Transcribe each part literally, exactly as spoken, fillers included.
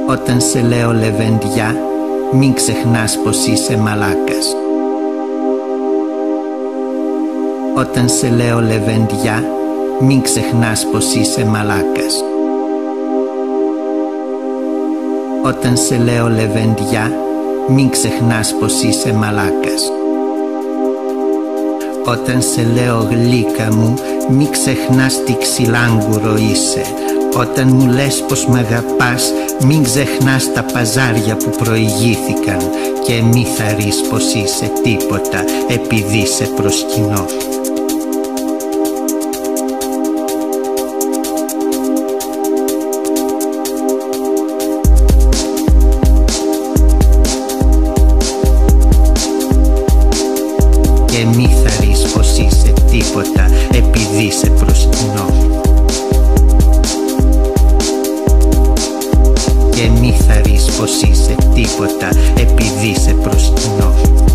Όταν σε λέω λεβεντιά, μην ξεχνάς πως είσαι μαλάκας. Όταν σε λέω λεβεντιά, μην ξεχνάς πως είσαι μαλάκας. Όταν σε λέω λεβεντιά, μην ξεχνάς πως είσαι μαλάκας. Όταν σε λέω γλύκα μου, μην ξεχνάς τι ξυλάγκουρο είσαι. Όταν μου λες πως μ' αγαπάς, μην ξεχνάς τα παζάρια που προηγήθηκαν. Και μη θαρρείς πως είσαι τίποτα επειδή σε προσκυνώ. Και μη θαρρείς πως είσαι τίποτα επειδή σε προσκυνώ. Και μη θαρρείς πως είσαι τίποτα επειδή σε προσκυνώ.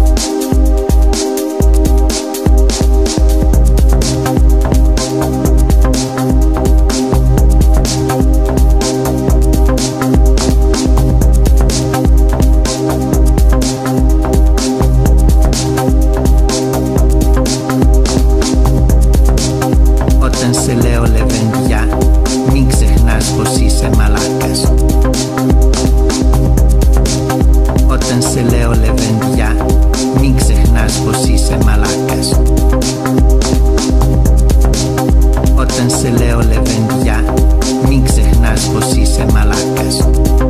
Όταν σε λέω λεβεντιά, μην ξεχνάς πως είσαι μαλάκας. Όταν σε λέω λεβεντιά, μην ξεχνάς πως είσαι μαλάκας. Όταν σε λέω λεβεντιά, μην ξεχνάς πως είσαι μαλάκας.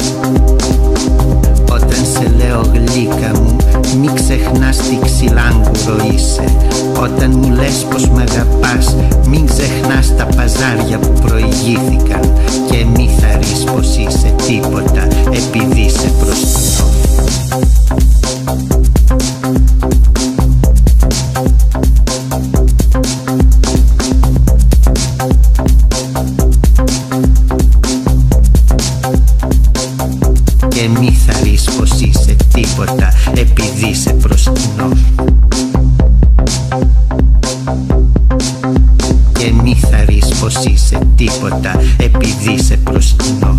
Όταν σε λέω γλύκα μου, μην ξεχνάς τι ξυλάγκουρο είσαι. Όταν μου λες πως μ' αγαπάς, μην ξεχνάς τα παζάρια που προηγήθηκαν. Και μη θαρρείς πως είσαι τίποτα επειδή σε προσκυνώ. Και μη θαρρείς πως είσαι τίποτα επειδή σε προσκυνώ. Και μη θαρρείς πως είσαι τίποτα επειδή σε προσκυνώ.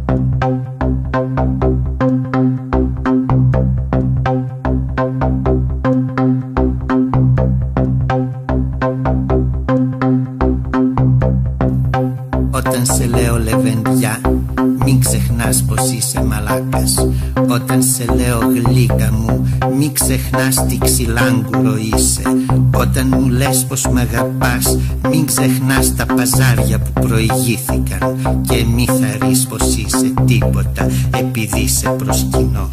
Όταν σε λέω λεβεντιά, μην ξεχνάς πως είσαι μαλάκας. Όταν σε λέω γλύκα μου, μην ξεχνάς τι ξυλάγκουρο είσαι. Όταν μου λες πως μ' αγαπάς, μην ξεχνάς τα παζάρια που προηγήθηκαν. Και μη θαρρείς πως είσαι τίποτα επειδή σε προσκυνώ.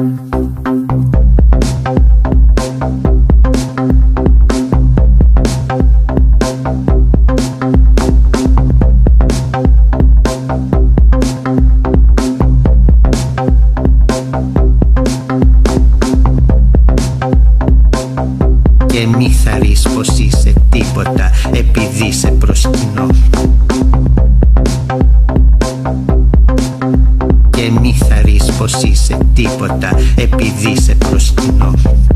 Και μη θαρρείς πως είσαι τίποτα επειδή σε προσκυνώ. Και μη θαρρείς πως είσαι τίποτα επειδή σε προσκυνώ.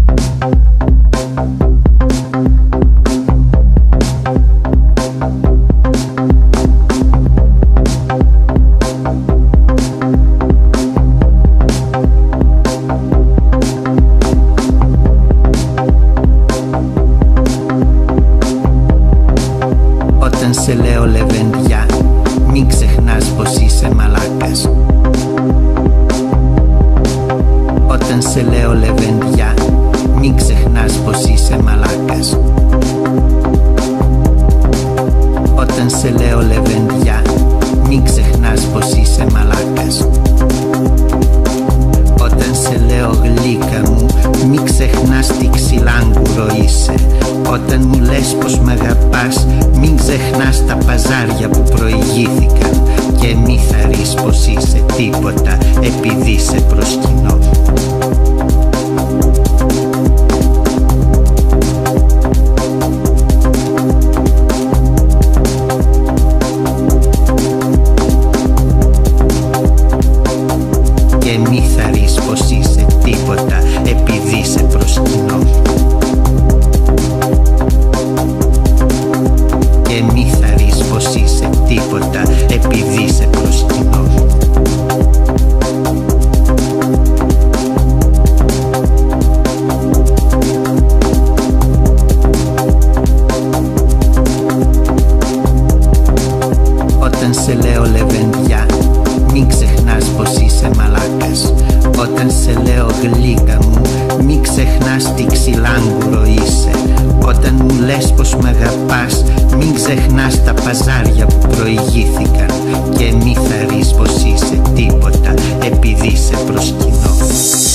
Όταν σε λέω λεβεντιά, μην ξεχνάς πως είσαι μαλάκας. Όταν σε λέω λεβεντιά, μην ξεχνάς πως είσαι μαλάκας. Όταν σε λέω λεβεντιά, μην ξεχνάς πως είσαι μαλάκας. Όταν σε λέω γλύκα μου, μην ξεχνάς τι ξυλάγκουρο είσαι. Όταν μου λες πως μ' αγαπάς, μην ξεχνάς τα παζάρια που προηγήθηκαν. Και μη θαρρείς πως είσαι τίποτα επειδή σε προσκυνώ. Και μη θαρρείς πως είσαι τίποτα επειδή σε προσκυνώ. Και μη θαρρείς πως είσαι τίποτα επειδή σε προσκυνώ. σε λέω λεβεντιά, μην ξεχνάς πως είσαι μαλάκας. Όταν σε λέω γλύκα μου, μην ξεχνάς τι ξυλάγκουρο είσαι. Όταν μου λες πως μ' αγαπάς, μην ξεχνάς τα παζάρια που προηγήθηκαν. Και μη θαρρείς πως είσαι τίποτα επειδή σε προσκυνώ.